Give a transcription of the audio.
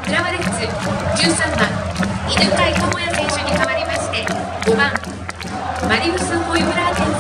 浦和レッズ13番犬飼智也選手に代わりまして5番マリウス・ホイブラーテン